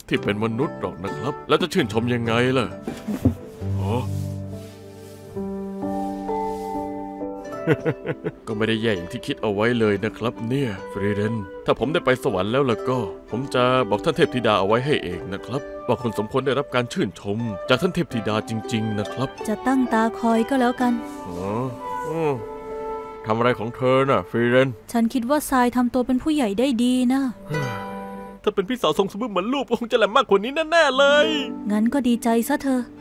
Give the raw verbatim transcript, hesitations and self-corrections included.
ที่เป็นมนุษย์หรอกนะครับแล้วจะชื่นชมยังไงล่ะอ๋อ ก็ไม่ได้แย่อย่างที่คิดเอาไว้เลยนะครับเนี่ยฟรีเรนถ้าผมได้ไปสวรรค์แล้วล่ะก็ผมจะบอกท่านเทพธิดาเอาไว้ให้เองนะครับว่าคุณสมควรได้รับการชื่นชมจากท่านเทพธิดาจริงๆนะครับจะตั้งตาคอยก็แล้วกันอ๋อทำอะไรของเธอน่ะฟรีเรนฉันคิดว่าทรายทำตัวเป็นผู้ใหญ่ได้ดีนะถ้าเป็นพี่สาวทรงสมบูรณ์เหมือนลูกก็คงจะแหลมมากกว่านี้แน่ๆเลยงั้นก็ดีใจซะเธอ